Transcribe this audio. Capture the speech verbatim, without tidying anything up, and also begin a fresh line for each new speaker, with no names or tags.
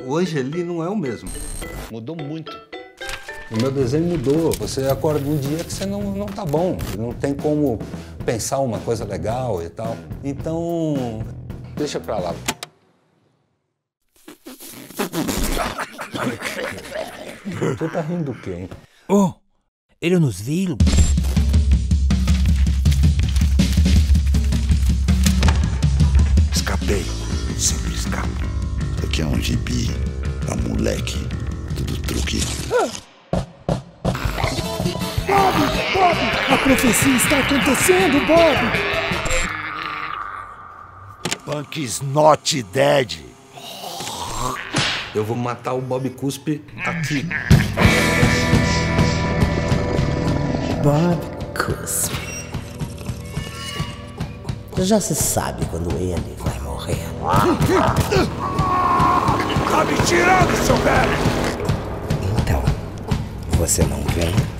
Hoje ele não é o mesmo.
Mudou muito.
O meu desenho mudou. Você acorda um dia que você não, não tá bom. Não tem como pensar uma coisa legal e tal. Então, deixa pra lá. Você tá rindo do quê, hein?
Oh, ele nos viu.
Escapei. Sempre escapo. Isso aqui é um gibi pra moleque. Tudo truque.
Bob! Bob! A profecia está acontecendo, Bob!
Punk's not dead.
Eu vou matar o Bob Cuspe aqui.
Bob Cuspe. Já se sabe quando ele vai morrer.
Tá me tirando, seu velho!
Então, você não vem?